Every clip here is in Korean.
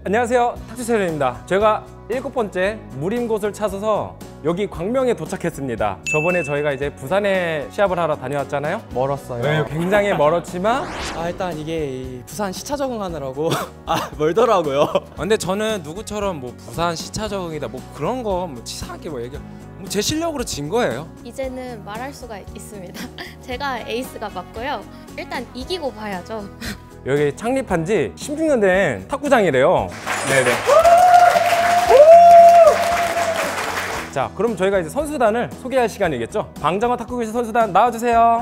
안녕하세요, 탁주세련입니다. 제가 7번째 무림 곳을 찾아서 여기 광명에 도착했습니다. 저번에 저희가 이제 부산에 시합을 하러 다녀왔잖아요. 멀었어요. 네, 굉장히 멀었지만 일단 이게 부산 시차 적응하느라고 멀더라고요. 근데 저는 누구처럼 뭐 부산 시차 적응이다 뭐 그런 거 뭐 치사하게 뭐 얘기 제 실력으로 진 거예요. 이제는 말할 수가 있습니다. 제가 에이스가 맞고요. 일단 이기고 봐야죠. 여기 창립한 지 16년 된 탁구장이래요. 네네. 자, 그럼 저희가 이제 선수단을 소개할 시간이겠죠? 방정환 탁구교실 선수단 나와주세요.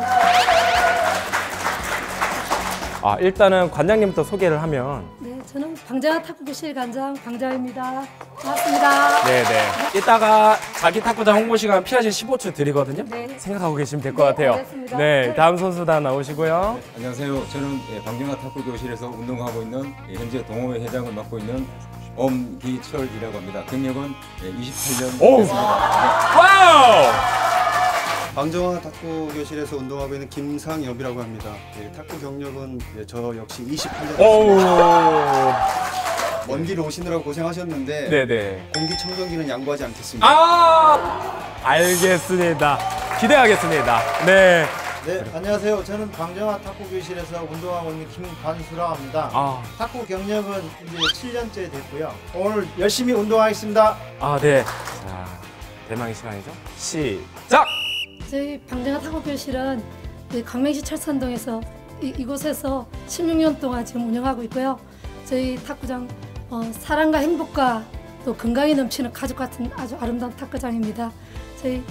일단은 관장님부터 소개를 하면. 네, 저는 방정환 탁구교실 관장 방자입니다. 반갑습니다. 네네. 이따가 자기 탁구장 홍보 시간 피아시 15초 드리거든요. 네. 생각하고 계시면 될 것 같아요. 알겠습니다. 네, 다음 선수단 나오시고요. 네, 안녕하세요. 저는 방정환 탁구교실에서 운동하고 있는 현재 동호회 회장을 맡고 있는 엄기철이라고 합니다. 경력은 28년 오! 됐습니다. 와우! 방정환 탁구교실에서 운동하고 있는 김상엽이라고 합니다. 탁구 경력은 저 역시 28년 됐습니다. 먼 길 오시느라고 고생하셨는데 네네. 공기청정기는 양보하지 않겠습니다. 알겠습니다. 기대하겠습니다. 네. 네, 안녕하세요. 저는 방정환 탁구교실에서 운동하고 있는 김관수라고 합니다. 탁구 경력은 이제 7년째 됐고요. 오늘 열심히 운동하겠습니다. 네. 자, 대망의 시간이죠. 시작! 저희 방정환 탁구교실은 광명시 철산동에서 이곳에서 16년 동안 지금 운영하고 있고요. 저희 탁구장 사랑과 행복과 또 건강이 넘치는 가족 같은 아주 아름다운 탁구장입니다. 저희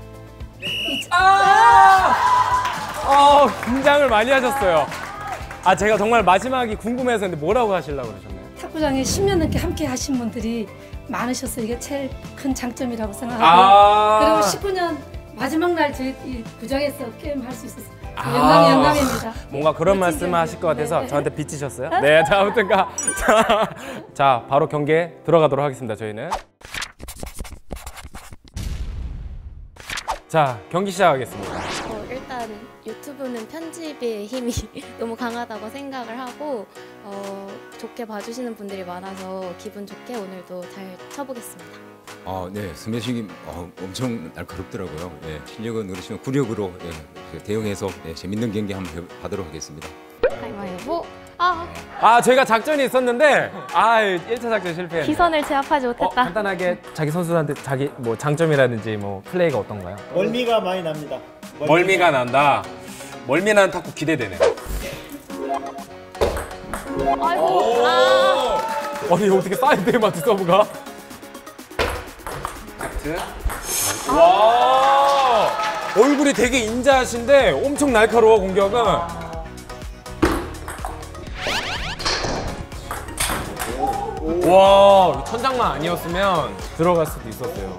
긴장을 많이 하셨어요. 제가 정말 마지막이 궁금해서 근데 뭐라고 하시려고 그러셨나요? 탁구장에 10년 넘게 함께 하신 분들이 많으셔서 이게 제일 큰 장점이라고 생각하고요. 그리고 19년 마지막 날 저희 이 구장에서 게임 할 수 있어서 영광입니다. 뭔가 그런 말씀을 하실 것 같아서 저한테 빚지셨어요? 네, 자, 아무튼 자, 바로 경기에 들어가도록 하겠습니다, 저희는. 자, 경기 시작하겠습니다. 일단 유튜브는 편집의 힘이 너무 강하다고 생각을 하고 좋게 봐주시는 분들이 많아서 기분 좋게 오늘도 잘 쳐보겠습니다. 네, 스매싱이 엄청 날카롭더라고요. 네, 실력은 그렇지만 구력으로 대응해서 재밌는 경기 한번 하도록 하겠습니다. 가위바위보. 저희가 작전이 있었는데 1차 작전 실패했네요. 기선을 제압하지 못했다. 간단하게 자기 선수한테 자기 뭐 장점이라든지 뭐 플레이가 어떤가요? 멀미가 많이 납니다. 멀미가 난다. 멀미 나는 탁구 기대되네. 아이고. 아니 어떻게 사이드에 맞지 서브가? 와, 얼굴이 되게 인자하신데 엄청 날카로워 공격은. 와, 천장만 아니었으면 들어갈 수도 있었어요.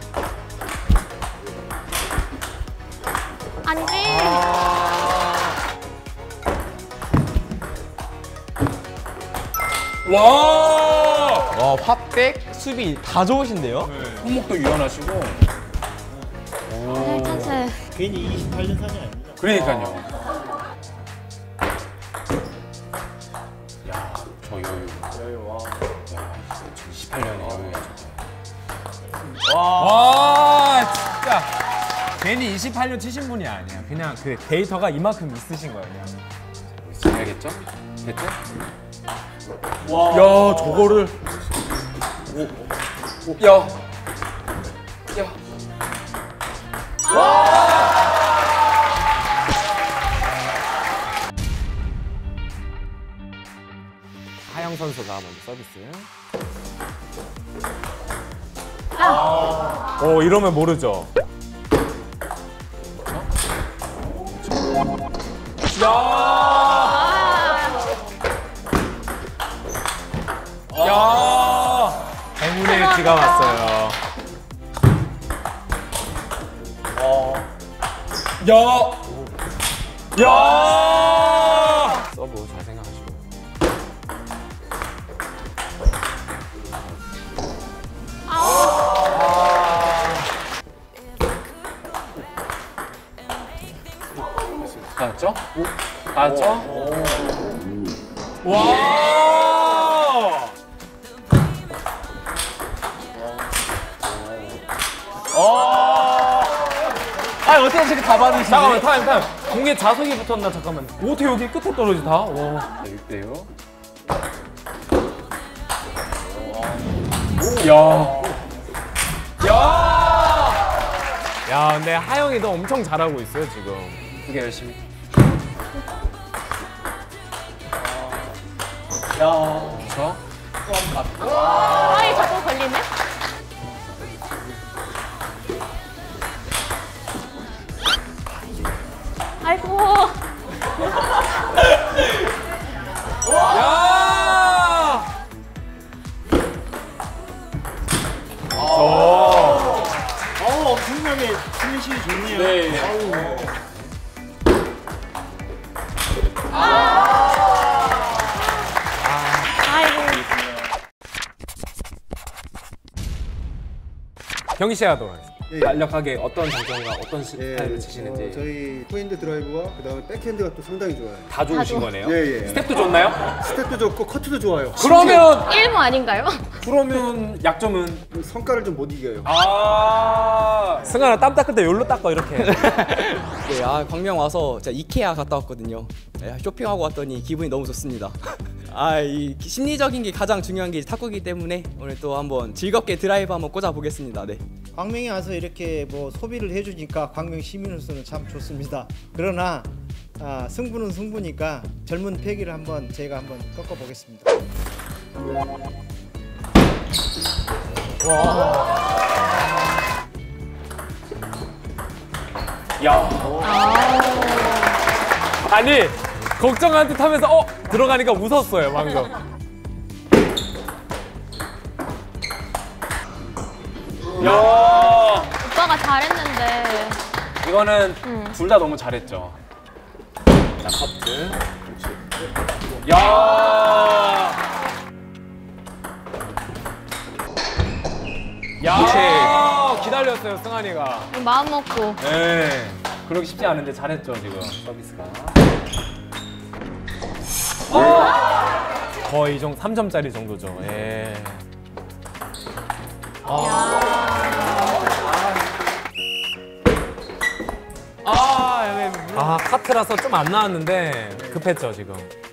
안 돼. 와, 화백, 수비 다 좋으신데요? 손목도 유연하시고. 천천히. 괜히 28년 산이 아닙니다. 그러니까요. 야, 저 여유. 야, 18년에 여유야, 저거. 와, 진짜. 괜히 28년 치신 분이 아니야. 그냥 그 데이터가 이만큼 있으신 거예요, 그냥. 알겠죠? 됐죠? 와. 야, 저거를. 야. 하영 선수가 먼저 서비스. 이러면 모르죠. 행운의 일지가 왔어요. 서브 잘 생각하시고. 맞죠? 맞죠? 와! 화장실에 다 받으시지? 잠깐만, 타임. 공에 자석이 붙었나, 잠깐만. 어떻게 여기 끝에 떨어지 다? 와. 1대0. 야, 근데 하영이 너 엄청 잘하고 있어요, 지금. 되게 열심히. 그렇죠? 아이 자꾸 걸리네. 아이고. 야! 엄청나게 피니시 좋네요. 네. 경희 씨 하도록 하겠습니다. 예. 간략하게 어떤 장점과 어떤 스타일을 치시는지 저희 포핸드 드라이브와 그다음에 백핸드가 또 상당히 좋아요. 다 좋으신 거네요? 예. 스텝도 좋나요? 스텝도 좋고 커트도 좋아요. 그러면 1모 아닌가요? 약점은 성과를 좀 못 이겨요. 승환아 땀 닦을 때 여기로 닦아 이렇게. 네, 광명 와서 제가 이케아 갔다 왔거든요. 네, 쇼핑하고 왔더니 기분이 너무 좋습니다. 이 심리적인 게 가장 중요한 게 탁구이기 때문에 오늘 또 한번 즐겁게 드라이브 한번 꽂아 보겠습니다. 네. 광명에 와서 이렇게 뭐 소비를 해주니까 광명 시민으로서는 참 좋습니다. 그러나 승부는 승부니까 젊은 패기를 한번 제가 한번 꺾어 보겠습니다. 아니 걱정한 듯 하면서 들어가니까 웃었어요 방금. 오빠가 잘했는데. 이거는 둘 다 너무 잘했죠. 자 커트. 기다렸어요 승환이가. 마음 먹고. 네. 그러기 쉽지 않은데 잘했죠 지금 서비스가. 거의 3점짜리 정도죠. 예. 카트라서 좀 안 나왔는데 급했죠 지금.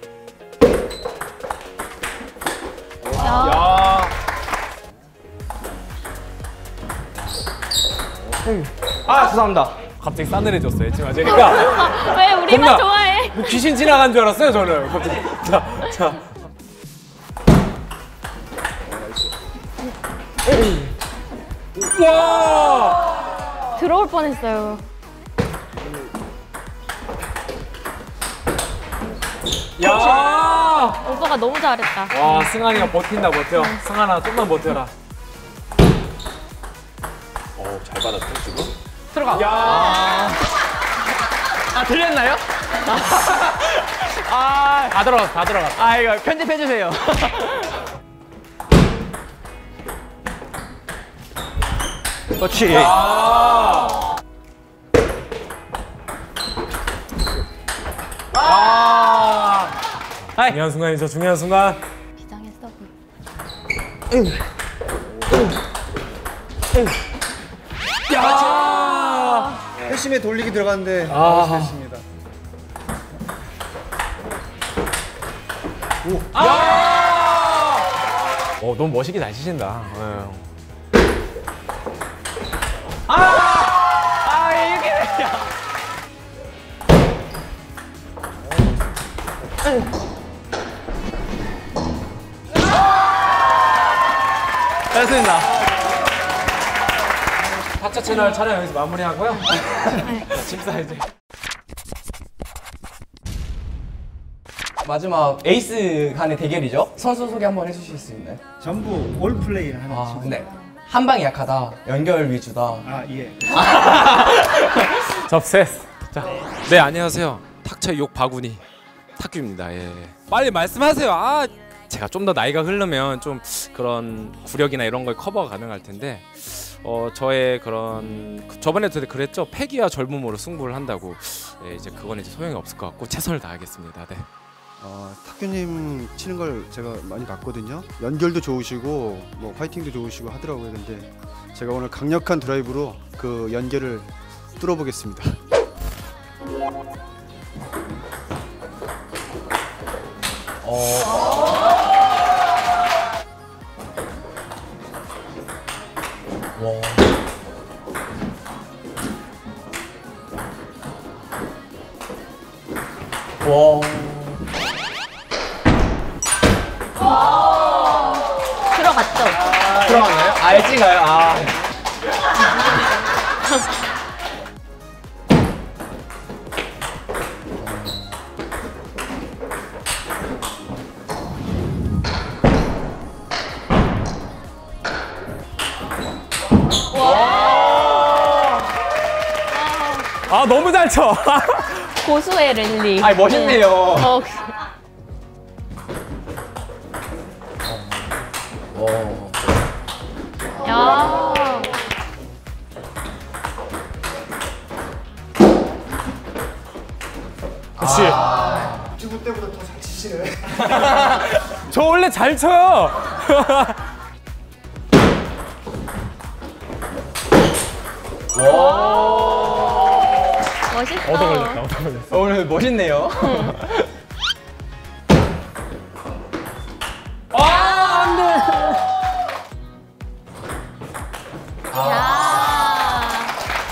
죄송합니다. 갑자기 싸늘해졌어요 지금 하니까. 왜 우리만 겁나. 좋아해? 뭐 귀신 지나간 줄 알았어요 저는. 갑자기. 자. 와! 들어올 뻔했어요. 야! 오빠가 너무 잘했다. 와, 승환이가 버틴다 버텨. 승환아 좀만 버텨라. 잘 받았죠 지금. 들어가. 야! 들렸나요? 다 들어갔어. 이거 편집해 주세요. 그렇지. 중요한 순간이죠. 중요한 순간. 비장했어. 회심에 돌리기 들어갔는데 됐습니다. 너무 멋있게 잘 치신다. 잘했습니다. 탁자 채널 촬영 여기서 마무리하고요. 집사 이제. 마지막 에이스 간의 대결이죠. 선수 소개 한번 해주실 수 있나요? 전부 올 플레이를 하는 친구. 네. 한 방이 약하다, 연결 위주다. 예. 접셋. 자, 네 안녕하세요. 탁처의 욕 바구니 탁규입니다. 예. 빨리 말씀하세요. 제가 좀 더 나이가 흐르면 좀 그런 구력이나 이런 걸 커버가 가능할 텐데 저의 그런 저번에도 그랬죠. 패기와 젊음으로 승부를 한다고. 이제 그건 이제 소용이 없을 것 같고 최선을 다하겠습니다. 네. 탁규님 치는 걸 제가 많이 봤거든요. 연결도 좋으시고 뭐 파이팅도 좋으시고 하더라고요. 근데 제가 오늘 강력한 드라이브로 그 연결을 뚫어보겠습니다. 들어갔죠? 들어갔나요? 아, 엣지가요? 아. 아 너무 잘 쳐. 고수의 랠리. 아이, 멋있네요. 야. 그렇지. 유튜브 때보다 더 잘 치시네. 저 원래 잘 쳐요. 멋있어. 얻어 걸렸어. 오늘 멋있네요. 야.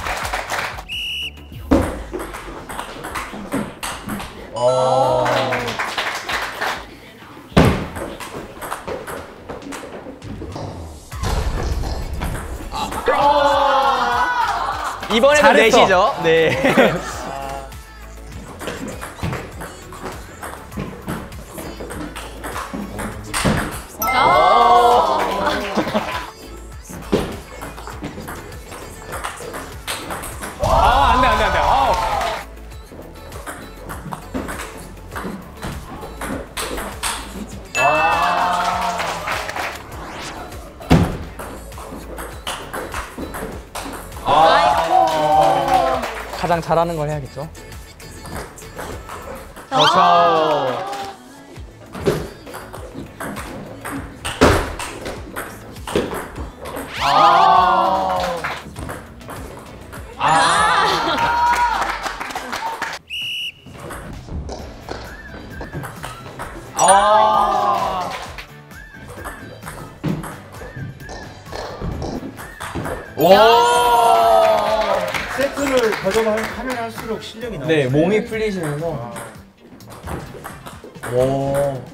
이번에는 잘했어. 넷이죠. 네. 아 안돼 안돼 안돼. 가장 잘하는 걸 해야겠죠. 그렇죠. 세트를 가져가면 할수록 실력이 나와요. 네, 몸이 풀리시면서. 오.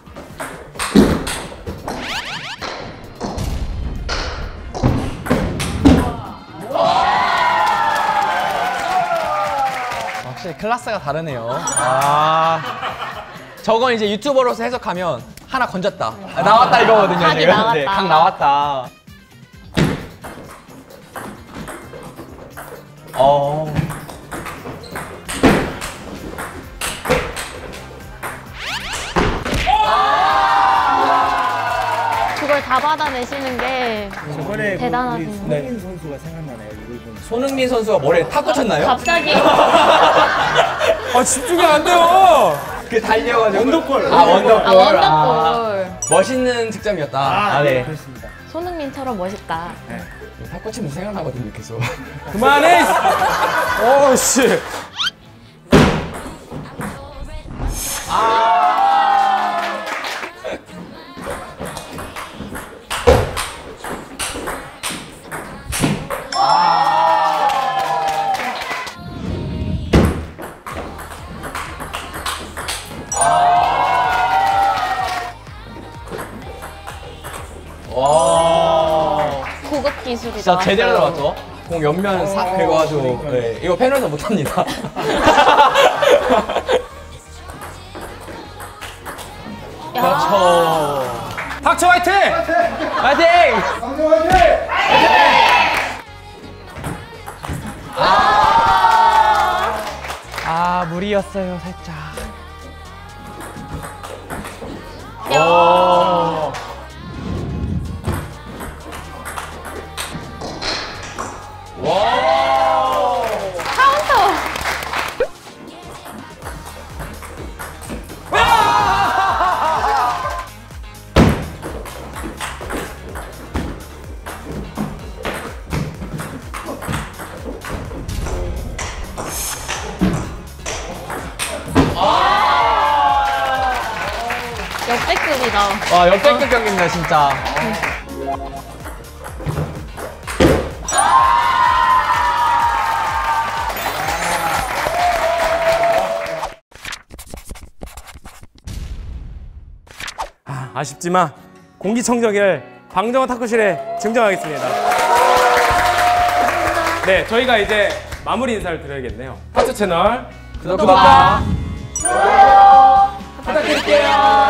확실히 클래스가 다르네요. 아. 저건 이제 유튜버로서 해석하면 하나 건졌다. 아, 나왔다 이거거든요. 각이 지금. 나왔다. 네, 각 나왔다. 그걸 다 받아내시는 게 저번에 대단하시네. 우리 손흥민 선수가 생각나네요. 이걸 보면. 손흥민 선수가 머리에 탁 꽂혔나요? 갑자기 아 집중이 안 돼요. 그 달려가지고. 원더골. 아, 원더골. 아, 원더골. 멋있는 득점이었다. 네, 그렇습니다. 손흥민처럼 멋있다. 탁 꽂히면 생각나거든요, 계속. 그만해. 오씨. 고급 기술이 진짜 나왔어요. 제대로 들어갔죠? 공 옆면 싹 긁어가지고. 네, 이거 팬에서 못합니다. 그렇죠. 박철 화이팅. 파이팅! 아, 무리였어요, 살짝. 오. 카운터. 역대급이다. 와 역대급 경기입니다 진짜. 아쉽지만 공기청정기를 방정환 탁구실에 증정하겠습니다. 네, 저희가 이제 마무리 인사를 드려야겠네요. 탁구 채널 구독과 좋아요 부탁드릴게요.